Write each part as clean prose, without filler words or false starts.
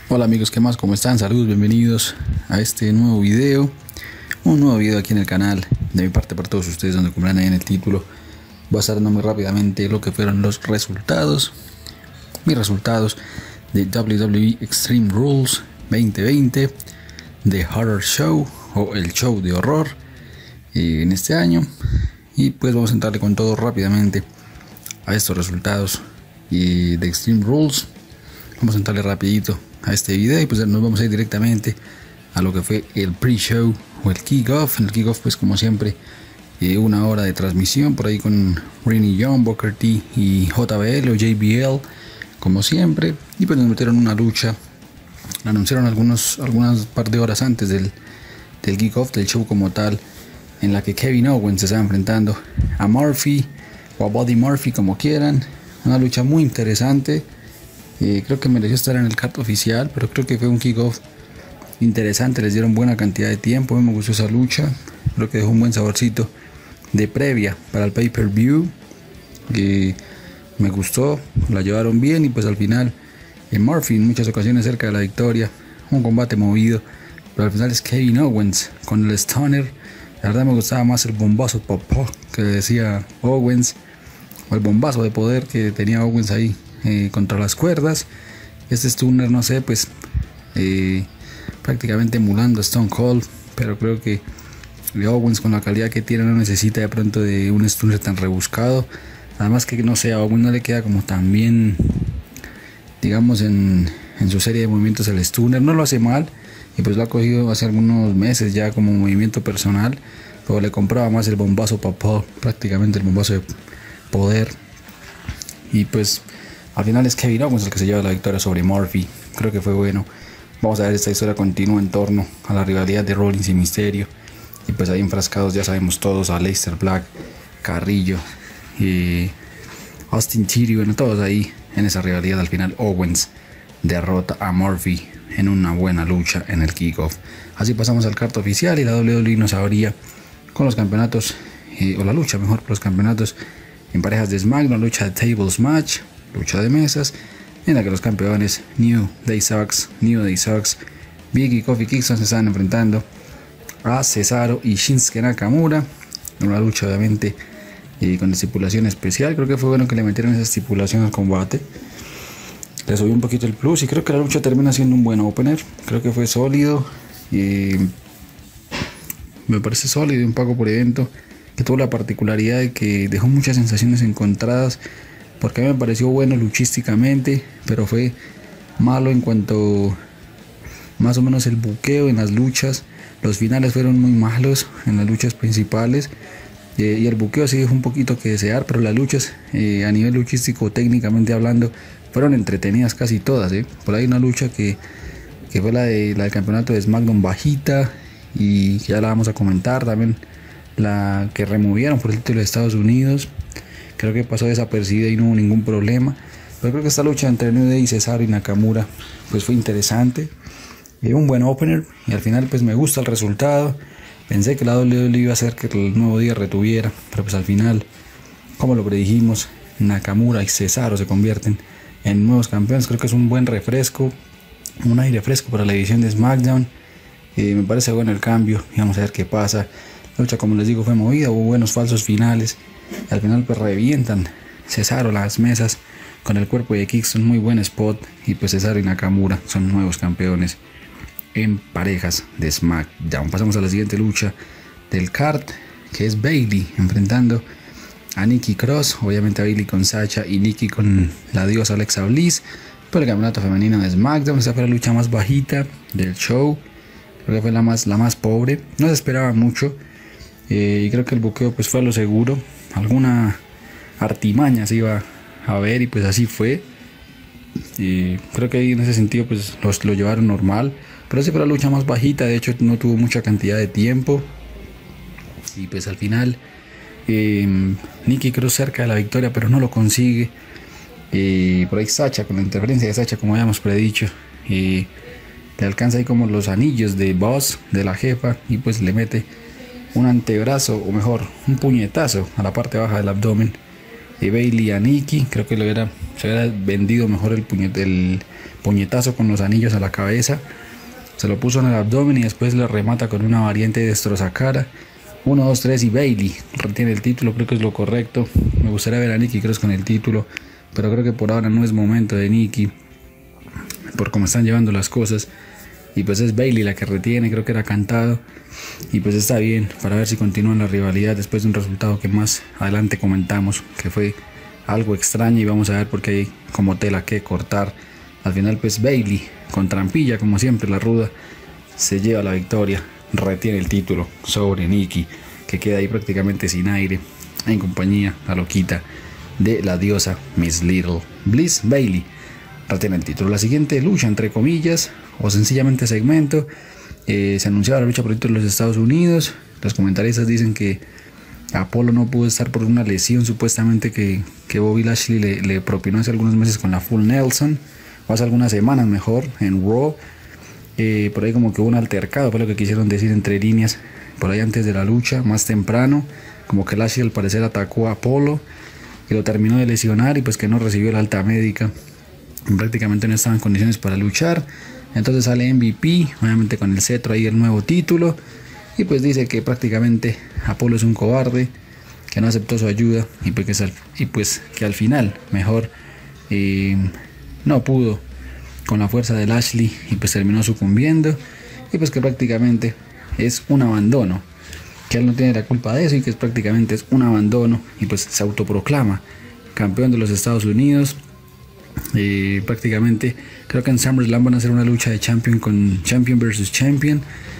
Hola amigos, ¿qué más? ¿Cómo están? Saludos, bienvenidos a este nuevo video. Un nuevo video aquí en el canal. De mi parte para todos ustedes, donde como ven ahí en el título, voy a estar dando muy rápidamente lo que fueron los resultados. Mis resultados de WWE Extreme Rules 2020, de Horror Show o el show de horror en este año. Y pues vamos a entrarle con todo rápidamente a estos resultados de Extreme Rules. Vamos a entrarle rapidito a este video y pues nos vamos a ir directamente a lo que fue el pre-show o el kickoff. En el kickoff pues como siempre una hora de transmisión por ahí con Renee Young, Booker T y JBL o JBL como siempre, y pues nos metieron una lucha. Anunciaron algunas par de horas antes del kickoff del show como tal, en la que Kevin Owens se estaba enfrentando a Murphy o a Buddy Murphy, como quieran. Una lucha muy interesante. Creo que mereció estar en el card oficial, pero creo que fue un kickoff interesante. Les dieron buena cantidad de tiempo. A mí me gustó esa lucha. Creo que dejó un buen saborcito de previa para el pay-per-view. Me gustó, la llevaron bien y pues al final Murphy en muchas ocasiones cerca de la victoria. Un combate movido, pero al final es Kevin Owens con el Stunner. La verdad me gustaba más el bombazo popó que decía Owens, o el bombazo de poder que tenía Owens ahí contra las cuerdas. Este Stunner, no sé, pues prácticamente emulando a Stone Cold, pero creo que Owens, con la calidad que tiene, no necesita de pronto de un Stunner tan rebuscado. Además que no sé, a Owens no le queda como tan bien, digamos, en su serie de movimientos el Stunner. No lo hace mal y pues lo ha cogido hace algunos meses ya como movimiento personal, pero le compraba más el bombazo papá, prácticamente el bombazo de poder. Y pues al final es Kevin Owens el que se lleva la victoria sobre Murphy. Creo que fue bueno. Vamos a ver esta historia continua en torno a la rivalidad de Rollins y Mysterio. Y pues ahí enfrascados, ya sabemos todos, a Aleister Black, Carrillo y Austin Theory, bueno, todos ahí en esa rivalidad. Al final Owens derrota a Murphy en una buena lucha en el kickoff. Así pasamos al card oficial y la WWE nos abría con los campeonatos, o la lucha mejor, por los campeonatos en parejas de SmackDown, lucha de Tables Match, lucha de mesas, en la que los campeones New Day Sucks, Big y Kofi Kingston se estaban enfrentando a Cesaro y Shinsuke Nakamura. Una lucha obviamente con estipulación especial. Creo que fue bueno que le metieran esa estipulación al combate. Le subió un poquito el plus y creo que la lucha termina siendo un buen opener. Creo que fue sólido. Me parece sólido y un pago por evento, que tuvo la particularidad de que dejó muchas sensaciones encontradas, porque a mí me pareció bueno luchísticamente, pero fue malo en cuanto más o menos el buqueo en las luchas. Los finales fueron muy malos en las luchas principales, y el buqueo sí dejó un poquito que desear, pero las luchas a nivel luchístico, técnicamente hablando, fueron entretenidas casi todas. Por ahí una lucha que fue la del campeonato de SmackDown bajita, y ya la vamos a comentar. También la que removieron por el título de Estados Unidos, creo que pasó desapercibida y no hubo ningún problema. Pero creo que esta lucha entre New Day, Cesaro y Nakamura pues fue interesante, un buen opener, y al final pues me gusta el resultado. Pensé que la WWE iba a hacer que el nuevo día retuviera, pero pues al final, como lo predijimos, Nakamura y Cesaro se convierten en nuevos campeones. Creo que es un buen refresco, un aire fresco para la edición de SmackDown. Me parece bueno el cambio y vamos a ver qué pasa. La lucha, como les digo, fue movida, hubo buenos falsos finales. Al final pues revientan Cesaro las mesas con el cuerpo de Kingston, muy buen spot, y pues Cesaro y Nakamura son nuevos campeones en parejas de SmackDown. Pasamos a la siguiente lucha del card, que es Bayley enfrentando a Nikki Cross. Obviamente a Bayley con Sasha y Nikki con la diosa Alexa Bliss por el campeonato femenino de SmackDown. Esa fue la lucha más bajita del show. Creo que fue la más pobre, no se esperaba mucho, y creo que el buqueo pues fue a lo seguro. Alguna artimaña se iba a ver y pues así fue. Creo que ahí en ese sentido pues lo llevaron normal, pero esa fue la lucha más bajita. De hecho no tuvo mucha cantidad de tiempo, y pues al final Nikki Cross cerca de la victoria, pero no lo consigue. Por ahí Sasha, con la interferencia de Sasha, como habíamos predicho, le alcanza ahí como los anillos de Boss, de la jefa, y pues le mete un antebrazo, o mejor, un puñetazo a la parte baja del abdomen Bailey a Nikki. Creo que se hubiera vendido mejor el puñetazo con los anillos a la cabeza. Se lo puso en el abdomen y después le remata con una variante de destrozacara. 1, 2, 3 y Bailey retiene el título. Creo que es lo correcto. Me gustaría ver a Nikki Cross con el título, pero creo que por ahora no es momento de Nikki por cómo están llevando las cosas. Y pues es Bailey la que retiene, creo que era cantado. Y pues está bien para ver si continúan la rivalidad después de un resultado que más adelante comentamos, que fue algo extraño, y vamos a ver porque hay como tela que cortar. Al final pues Bailey, con trampilla como siempre, la ruda, se lleva la victoria, retiene el título sobre Nikki, que queda ahí prácticamente sin aire en compañía, la loquita de la diosa Miss Little. Bliss Bailey retiene el título. La siguiente lucha, entre comillas, o sencillamente segmento, se anunciaba la lucha por el título de los Estados Unidos. Los comentaristas dicen que Apolo no pudo estar por una lesión supuestamente que Bobby Lashley le propinó hace algunos meses con la Full Nelson, o hace algunas semanas mejor, en Raw. Por ahí como que hubo un altercado, fue lo que quisieron decir entre líneas, por ahí antes de la lucha, más temprano, como que Lashley al parecer atacó a Apolo, que lo terminó de lesionar y pues que no recibió la alta médica, prácticamente no estaba en condiciones para luchar. Entonces sale MVP, obviamente con el cetro ahí, el nuevo título, y pues dice que prácticamente Apolo es un cobarde, que no aceptó su ayuda, y pues que al final mejor no pudo con la fuerza de Lashley y pues terminó sucumbiendo, y pues que prácticamente es un abandono, que él no tiene la culpa de eso y que prácticamente es un abandono, y pues se autoproclama campeón de los Estados Unidos. Prácticamente creo que en SummerSlam van a hacer una lucha de Champion versus Champion,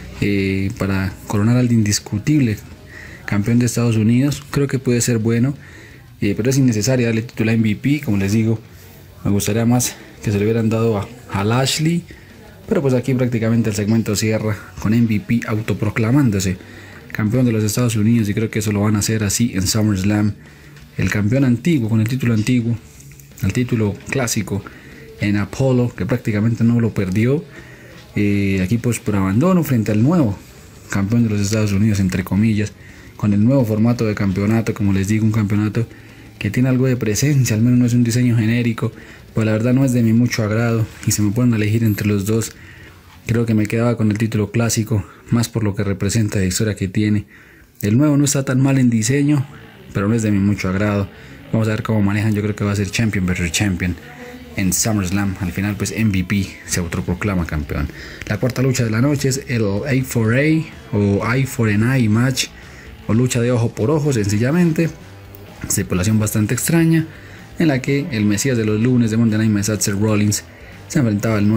para coronar al indiscutible campeón de Estados Unidos. Creo que puede ser bueno, pero es innecesario darle título a MVP. Como les digo, me gustaría más que se le hubieran dado a Lashley, pero pues aquí prácticamente el segmento cierra con MVP autoproclamándose campeón de los Estados Unidos, y creo que eso lo van a hacer así en SummerSlam. El campeón antiguo con el título antiguo, el título clásico en Apolo, que prácticamente no lo perdió, aquí pues por abandono frente al nuevo campeón de los Estados Unidos, entre comillas, con el nuevo formato de campeonato. Como les digo, un campeonato que tiene algo de presencia, al menos no es un diseño genérico, pues la verdad no es de mi mucho agrado, y se me ponen a elegir entre los dos, creo que me quedaba con el título clásico, más por lo que representa la historia que tiene. El nuevo no está tan mal en diseño, pero no es de mi mucho agrado. Vamos a ver cómo manejan. Yo creo que va a ser Champion versus Champion en SummerSlam. Al final pues MVP se autoproclama campeón. La cuarta lucha de la noche es el A4A o Eye for an Eye match, o lucha de ojo por ojo sencillamente. Estipulación bastante extraña, en la que el Mesías de los lunes de Monday Night Mass, Seth Rollins, se enfrentaba al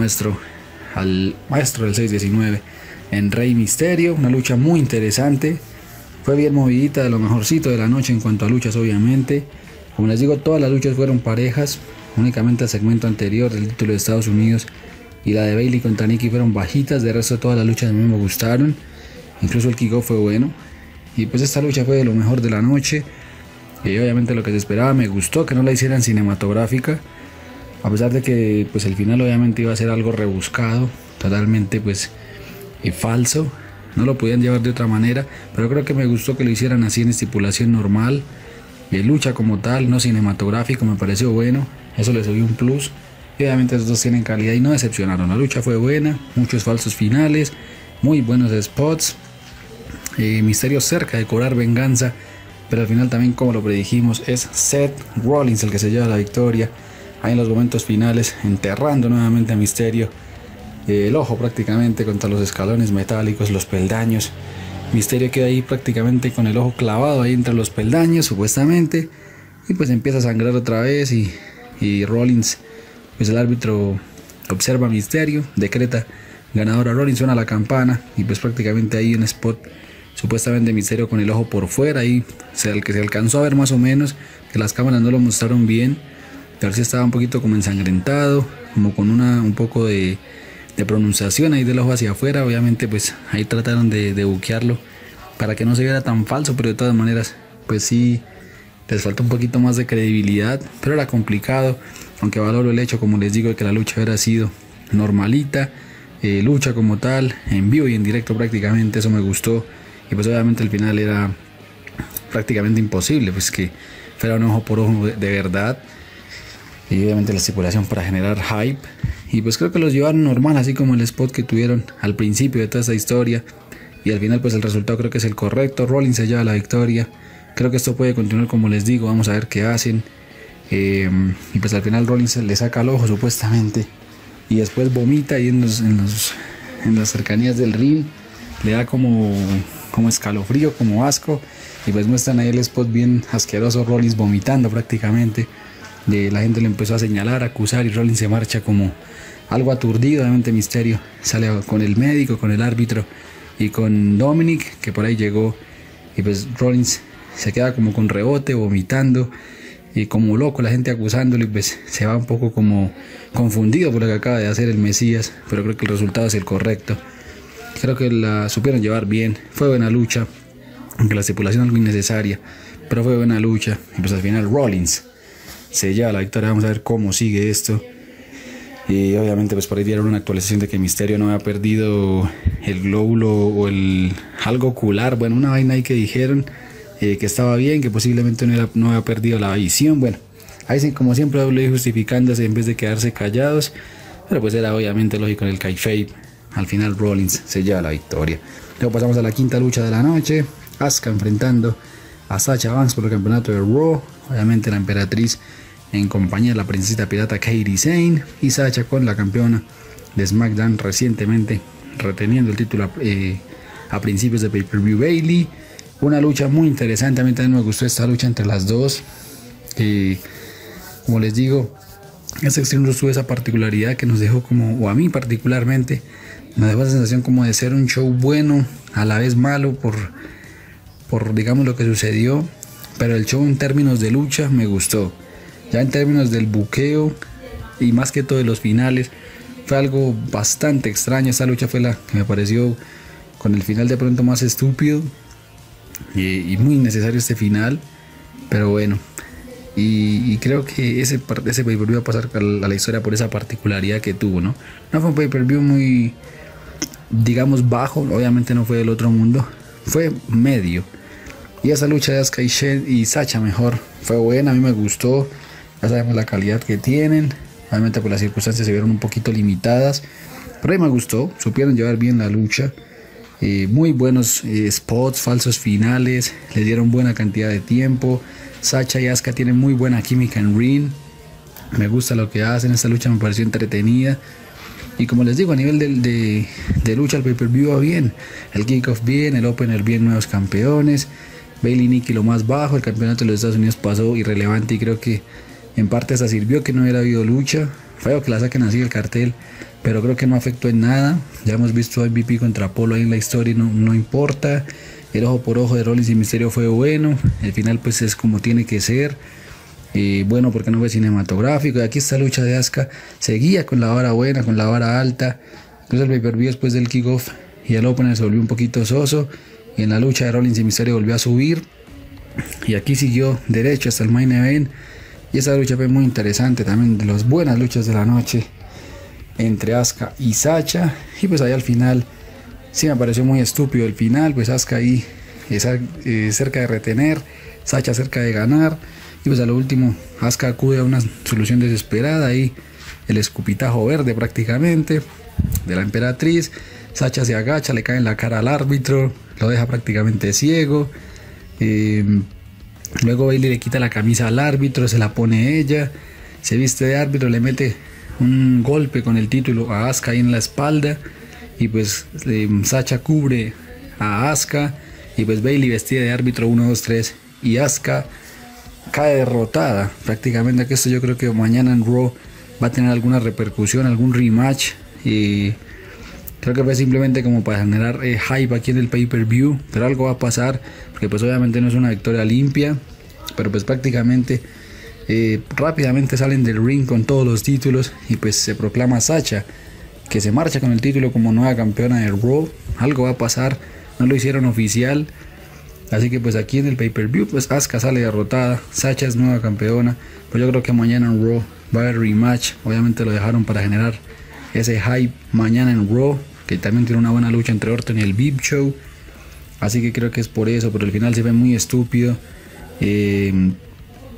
maestro del 619 en Rey Mysterio. Una lucha muy interesante, fue bien movidita, de lo mejorcito de la noche en cuanto a luchas, obviamente. Como les digo, todas las luchas fueron parejas, únicamente el segmento anterior del título de Estados Unidos y la de Bailey contra Nikki fueron bajitas. De resto todas las luchas a mí me gustaron, incluso el kickoff fue bueno, y pues esta lucha fue de lo mejor de la noche. Y obviamente lo que se esperaba, me gustó que no la hicieran cinematográfica, a pesar de que pues el final obviamente iba a ser algo rebuscado, totalmente pues falso, no lo podían llevar de otra manera, pero creo que me gustó que lo hicieran así en estipulación normal. Y lucha como tal, no cinematográfico, me pareció bueno, eso le subió un plus. Y obviamente los dos tienen calidad y no decepcionaron. La lucha fue buena, muchos falsos finales, muy buenos spots, Misterio cerca de cobrar venganza, pero al final también, como lo predijimos, es Seth Rollins el que se lleva la victoria ahí en los momentos finales, enterrando nuevamente a Misterio, el ojo prácticamente contra los escalones metálicos, los peldaños. Misterio queda ahí prácticamente con el ojo clavado ahí entre los peldaños supuestamente, y pues empieza a sangrar otra vez, y Rollins, pues el árbitro observa a Misterio, decreta ganador a Rollins, suena la campana, y pues prácticamente ahí un spot supuestamente Misterio con el ojo por fuera, ahí el que se alcanzó a ver más o menos, que las cámaras no lo mostraron bien, a ver si estaba un poquito como ensangrentado, como con un poco de pronunciación ahí del ojo hacia afuera. Obviamente pues ahí trataron de buquearlo para que no se viera tan falso, pero de todas maneras pues sí les falta un poquito más de credibilidad, pero era complicado, aunque valoro el hecho, como les digo, de que la lucha hubiera sido normalita, lucha como tal, en vivo y en directo prácticamente, eso me gustó. Y pues obviamente el final era prácticamente imposible, pues que fuera un ojo por ojo de verdad, y obviamente la estipulación para generar hype, y pues creo que los llevaron normal, así como el spot que tuvieron al principio de toda esta historia, y al final pues el resultado creo que es el correcto. Rollins se lleva la victoria. Creo que esto puede continuar, como les digo, vamos a ver qué hacen. Y pues al final Rollins le saca el ojo supuestamente, y después vomita ahí en las cercanías del ring, le da como escalofrío, como asco, y pues muestran ahí el spot bien asqueroso, Rollins vomitando prácticamente. La gente le empezó a señalar, a acusar, y Rollins se marcha como algo aturdido. Obviamente Mysterio sale con el médico, con el árbitro y con Dominic, que por ahí llegó, y pues Rollins se queda como con rebote, vomitando y como loco, la gente acusándolo, y pues se va un poco como confundido por lo que acaba de hacer el Mesías, pero creo que el resultado es el correcto. Creo que la supieron llevar bien, fue buena lucha, aunque la estipulación es algo innecesaria, pero fue buena lucha, y pues al final Rollins se lleva la victoria. Vamos a ver cómo sigue esto. Y obviamente pues por ahí dieron una actualización de que Mysterio no había perdido el glóbulo o el algo ocular, bueno, una vaina ahí que dijeron, que estaba bien, que posiblemente no había perdido la visión. Bueno, ahí sí, como siempre WWE justificándose en vez de quedarse callados, pero pues era obviamente lógico en el kayfabe. Al final Rollins se lleva la victoria. Luego pasamos a la quinta lucha de la noche, Asuka enfrentando a Sasha Banks por el campeonato de Raw. Obviamente la emperatriz en compañía de la princesa pirata Kairi Sane, y Sasha con la campeona de SmackDown recientemente reteniendo el título a principios de pay-per-view, Bayley. Una lucha muy interesante, a mí también me gustó esta lucha entre las dos. Como les digo, este Extreme Rules tuvo esa particularidad que nos dejó como, o a mí particularmente, me dejó la sensación como de ser un show bueno, a la vez malo por digamos lo que sucedió, pero el show en términos de lucha me gustó. Ya en términos del buqueo y más que todo de los finales, fue algo bastante extraño. Esta lucha fue la que me pareció con el final de pronto más estúpido, y muy innecesario este final, pero bueno. Y creo que ese pay-per-view va a pasar a la historia por esa particularidad que tuvo, ¿no? No fue un pay-per-view muy, digamos, bajo, obviamente no fue del otro mundo, fue medio. Y esa lucha de Asuka y Sasha mejor, fue buena, a mí me gustó. Ya sabemos la calidad que tienen, obviamente por las circunstancias se vieron un poquito limitadas, pero a mí me gustó, supieron llevar bien la lucha. Muy buenos spots, falsos finales, le dieron buena cantidad de tiempo. Sasha y Asuka tienen muy buena química en ring, me gusta lo que hacen. Esta lucha me pareció entretenida, y como les digo, a nivel de lucha el pay-per-view va bien, el kickoff bien, el opener bien, nuevos campeones. Bayley y Nikki lo más bajo, el campeonato de los Estados Unidos pasó irrelevante, y creo que en parte hasta sirvió que no hubiera habido lucha. Feo que la saquen así del cartel, pero creo que no afectó en nada. Ya hemos visto a MVP contra Apolo ahí en la historia, y no importa. El ojo por ojo de Rollins y Mysterio fue bueno. El final pues es como tiene que ser. Bueno, porque no fue cinematográfico. Y aquí esta lucha de Asuka seguía con la vara buena, con la vara alta. Incluso el pay-per-view después del kickoff y el opener se volvió un poquito soso, y en la lucha de Rollins y Mysterio volvió a subir, y aquí siguió derecho hasta el main event. Y esa lucha fue muy interesante, también de las buenas luchas de la noche entre Asuka y Sasha. Y pues ahí al final sí me pareció muy estúpido el final, pues Asuka ahí cerca de retener, Sasha cerca de ganar, y pues a lo último Asuka acude a una solución desesperada, ahí el escupitajo verde prácticamente de la emperatriz. Sasha se agacha, le cae en la cara al árbitro, lo deja prácticamente ciego. Luego Bayley le quita la camisa al árbitro, se la pone ella, se viste de árbitro, le mete un golpe con el título a Asuka ahí en la espalda, y pues Sasha cubre a Asuka, y pues Bayley vestida de árbitro 1, 2, 3, y Asuka cae derrotada prácticamente. Que esto yo creo que mañana en Raw va a tener alguna repercusión, algún rematch, y creo que fue simplemente como para generar hype aquí en el pay-per-view, pero algo va a pasar, porque pues obviamente no es una victoria limpia, pero pues prácticamente rápidamente salen del ring con todos los títulos, y pues se proclama Sasha, que se marcha con el título como nueva campeona de Raw. Algo va a pasar, no lo hicieron oficial, así que pues aquí en el pay-per-view pues Asuka sale derrotada, Sasha es nueva campeona, pero yo creo que mañana en Raw va a haber rematch. Obviamente lo dejaron para generar ese hype mañana en Raw, que también tiene una buena lucha entre Orton y el Big Show, así que creo que es por eso, pero al final se ve muy estúpido.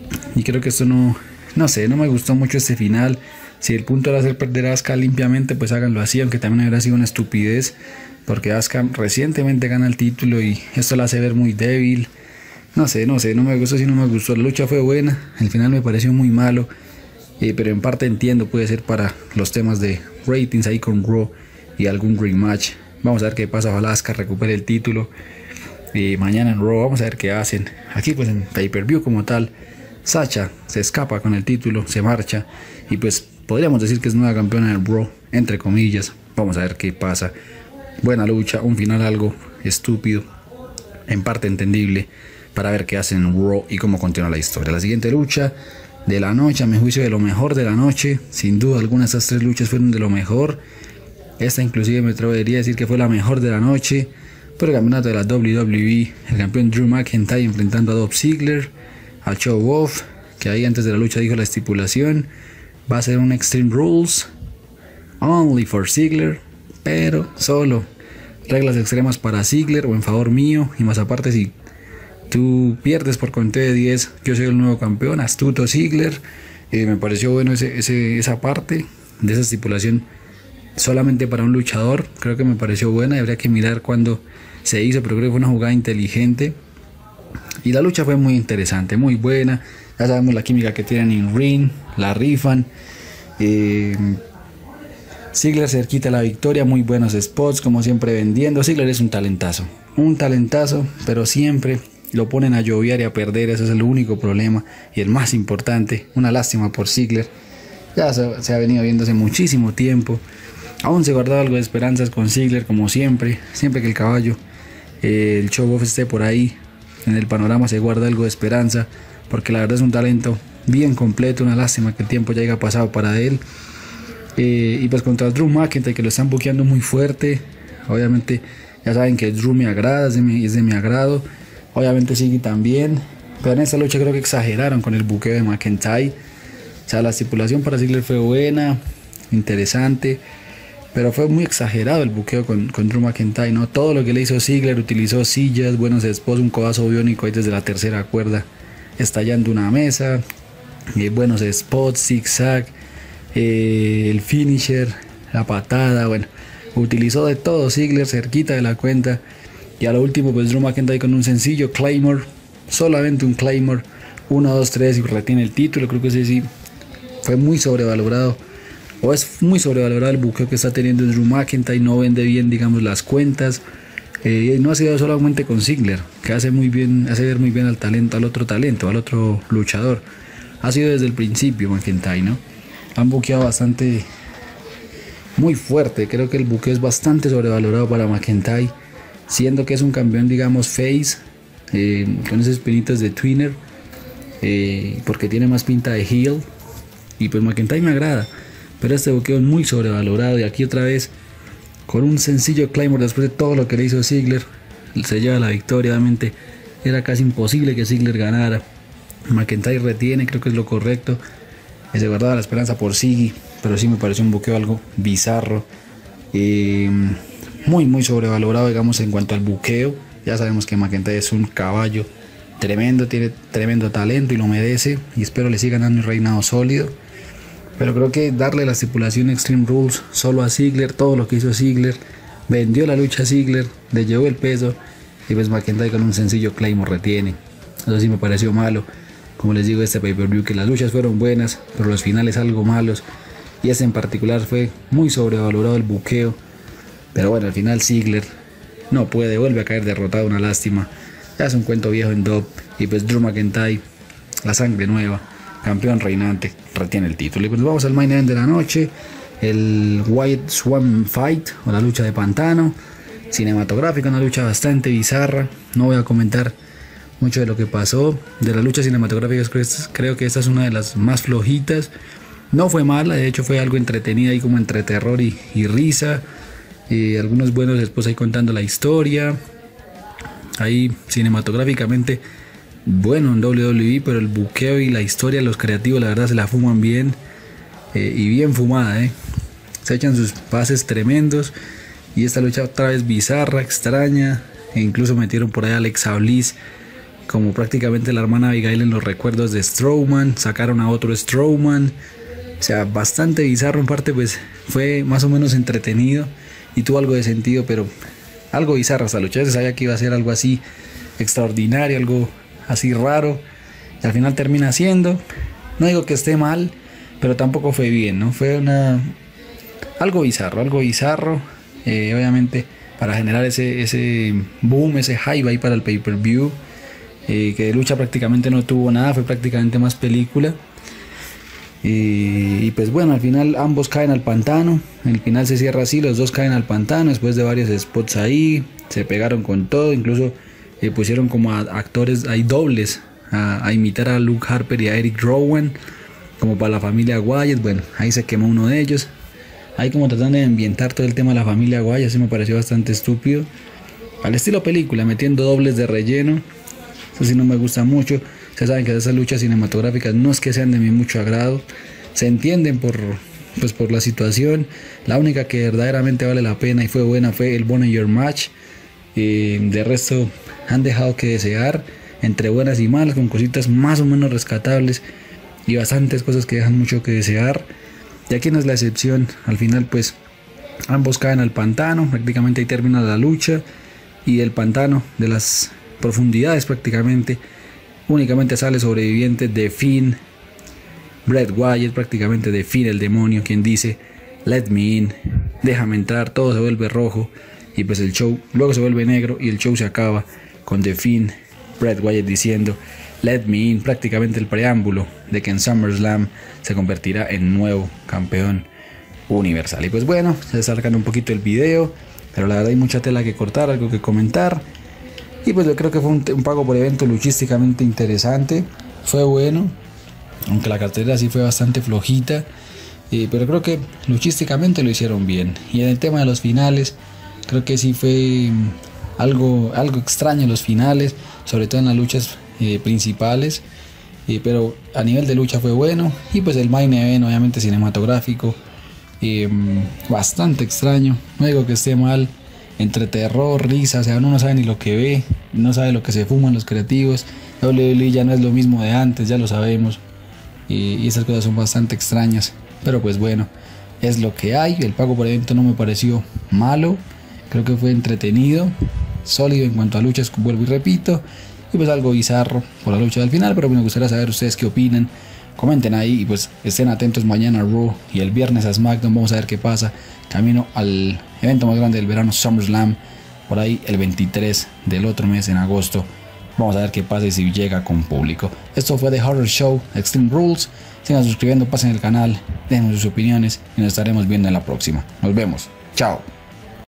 Y creo que esto no sé, no me gustó mucho este final. Si el punto era hacer perder a Asuka limpiamente, pues háganlo así, aunque también hubiera sido una estupidez, porque Asuka recientemente gana el título y esto la hace ver muy débil. No sé, no me gustó, si no me gustó. La lucha fue buena, el final me pareció muy malo, pero en parte entiendo, puede ser para los temas de ratings ahí con Raw y algún rematch. Vamos a ver qué pasa, ojalá Asuka recupere el título. Mañana en Raw vamos a ver qué hacen. Aquí pues en pay-per-view como tal, Sasha se escapa con el título, se marcha y pues podríamos decir que es nueva campeona del Raw, entre comillas. Vamos a ver qué pasa. Buena lucha, un final algo estúpido, en parte entendible, para ver qué hacen en Raw y cómo continúa la historia. La siguiente lucha de la noche, a mi juicio de lo mejor de la noche, sin duda alguna estas tres luchas fueron de lo mejor. Esta inclusive me atrevería a decir que fue la mejor de la noche, por el campeonato de la WWE, el campeón Drew McIntyre enfrentando a Dolph Ziggler, al Show Off, que ahí antes de la lucha dijo la estipulación, va a ser un Extreme Rules, only for Ziggler, pero solo reglas extremas para Ziggler o en favor mío, y más aparte si tú pierdes por conteo de 10, yo soy el nuevo campeón, astuto Ziggler. Me pareció bueno esa parte de esa estipulación solamente para un luchador, creo que me pareció buena, habría que mirar cuándo se hizo, pero creo que fue una jugada inteligente. Y la lucha fue muy interesante, muy buena. Ya sabemos la química que tienen en ring, la rifan. Ziggler cerquita la victoria, muy buenos spots, como siempre vendiendo. Ziggler es un talentazo, pero siempre lo ponen a lloviar y a perder, ese es el único problema y el más importante. Una lástima por Ziggler, ya se ha venido viendo hace muchísimo tiempo. Aún se guardaba algo de esperanzas con Ziggler, como siempre que el caballo, el Show Off esté por ahí en el panorama, se guarda algo de esperanza, porque la verdad es un talento bien completo. Una lástima que el tiempo ya haya pasado para él. Y pues contra Drew McIntyre, que lo están buqueando muy fuerte. Obviamente ya saben que Drew me agrada, es de mi agrado. Obviamente Ziggy también, pero en esta lucha creo que exageraron con el buqueo de McIntyre. O sea, la estipulación para Ziggler fue buena, interesante, pero fue muy exagerado el buqueo con Drew McIntyre, ¿no? Todo lo que le hizo Ziggler, utilizó sillas, buenos spots, un codazo biónico ahí desde la tercera cuerda, estallando una mesa, buenos spots, zigzag, el finisher, la patada, bueno, utilizó de todo Ziggler cerquita de la cuenta. Y a lo último pues Drew McIntyre con un sencillo Claymore, solamente un Claymore, 1, 2, 3 y retiene el título. Creo que ese sí fue muy sobrevalorado, o es muy sobrevalorado el buqueo que está teniendo Drew McIntyre. No vende bien, digamos, las cuentas. No ha sido solamente con Ziggler, que hace ver muy bien al talento, al otro luchador. Ha sido desde el principio McIntyre, ¿no? Han buqueado bastante, muy fuerte. Creo que el buqueo es bastante sobrevalorado para McIntyre, siendo que es un campeón, digamos, face, con esas pinitas de twinner, porque tiene más pinta de heel. Y pues McIntyre me agrada, pero este buqueo es muy sobrevalorado. Y aquí otra vez con un sencillo Claymore, después de todo lo que le hizo Ziggler, se lleva la victoria. Obviamente era casi imposible que Ziggler ganara. McIntyre retiene, creo que es lo correcto. Se guardaba la esperanza por Ziggy, pero sí me pareció un buqueo algo bizarro, muy sobrevalorado, digamos, en cuanto al buqueo. Ya sabemos que McIntyre es un caballo tremendo, tiene tremendo talento y lo merece, y espero le siga dando un reinado sólido. Pero creo que darle la estipulación Extreme Rules solo a Ziggler, todo lo que hizo Ziggler, vendió la lucha a Ziggler, le llevó el peso, y pues McIntyre con un sencillo Claymore retiene. Eso sí me pareció malo. Como les digo, este pay-per-view, que las luchas fueron buenas, pero los finales algo malos, y este en particular fue muy sobrevalorado el buqueo. Pero bueno, al final Ziggler no puede, vuelve a caer derrotado, una lástima. Ya es un cuento viejo en Dub. Y pues Drew McIntyre, la sangre nueva, campeón reinante, retiene el título. Y pues vamos al main event de la noche, el White Swan Fight, o la lucha de pantano, cinematográfica, una lucha bastante bizarra. No voy a comentar mucho de lo que pasó. De las luchas cinematográficas creo que esta es una de las más flojitas. No fue mala, de hecho fue algo entretenida ahí, como entre terror y risa. Algunos buenos spots ahí contando la historia. Ahí cinematográficamente bueno en WWE, pero el buqueo y la historia, los creativos, la verdad se la fuman bien, y bien fumada, se echan sus pases tremendos. Y esta lucha otra vez bizarra, extraña, e incluso metieron por ahí a Alexa Bliss, como prácticamente la hermana Abigail en los recuerdos de Strowman, sacaron a otro Strowman, o sea, bastante bizarro. En parte pues fue más o menos entretenido y tuvo algo de sentido, pero algo bizarro. Hasta lucha se sabía que iba a ser algo así extraordinario, algo así raro, y al final termina siendo, no digo que esté mal, pero tampoco fue bien, ¿no? Fue algo bizarro, obviamente para generar ese boom, ese hype ahí para el pay-per-view, que de lucha prácticamente no tuvo nada, fue prácticamente más película. Y pues bueno, al final ambos caen al pantano. El final se cierra así, los dos caen al pantano después de varios spots ahí, se pegaron con todo, incluso pusieron como a actores, hay dobles, a imitar a Luke Harper y a Eric Rowan, como para la familia Wyatt. Bueno, ahí se quemó uno de ellos, ahí como tratando de ambientar todo el tema de la familia Wyatt. Así me pareció bastante estúpido, al estilo película, metiendo dobles de relleno. Eso sí no me gusta mucho. Ustedes saben que esas luchas cinematográficas no es que sean de mi mucho agrado, se entienden por la situación. La única que verdaderamente vale la pena y fue buena fue el Boney Your Match. De resto han dejado que desear, entre buenas y malas, con cositas más o menos rescatables y bastantes cosas que dejan mucho que desear. Y aquí no es la excepción. Al final pues ambos caen al pantano, prácticamente ahí termina la lucha, y del pantano, de las profundidades prácticamente, únicamente sale sobreviviente de Finn, Bret Wyatt, prácticamente de Finn el demonio, quien dice "Let me in", déjame entrar. Todo se vuelve rojo y pues el show luego se vuelve negro y el show se acaba con The Finn, Bret Wyatt diciendo "Let me in", prácticamente el preámbulo de que en SummerSlam se convertirá en nuevo campeón universal. Y pues bueno, se acercan un poquito el video, pero la verdad hay mucha tela que cortar, algo que comentar. Y pues yo creo que fue un pago por evento luchísticamente interesante, fue bueno, aunque la cartelera sí fue bastante flojita, pero creo que luchísticamente lo hicieron bien. Y en el tema de los finales, creo que sí fue algo extraño los finales, sobre todo en las luchas principales, pero a nivel de lucha fue bueno. Y pues el main event, obviamente cinematográfico, bastante extraño, no digo que esté mal, entre terror, risa, o sea, uno no sabe ni lo que ve, no sabe lo que se fuman los creativos. WWE ya no es lo mismo de antes, ya lo sabemos, y esas cosas son bastante extrañas, pero pues bueno, es lo que hay. El pago por evento no me pareció malo, creo que fue entretenido, sólido en cuanto a luchas, vuelvo y repito, y pues algo bizarro por la lucha del final, pero me gustaría saber ustedes qué opinan. Comenten ahí y pues estén atentos mañana a Raw y el viernes a SmackDown. Vamos a ver qué pasa camino al evento más grande del verano, SummerSlam, por ahí el 23 del otro mes, en agosto. Vamos a ver qué pasa y si llega con público. Esto fue The Horror Show Extreme Rules. Sigan suscribiendo, pasen el canal, dejen sus opiniones y nos estaremos viendo en la próxima. Nos vemos. Chao.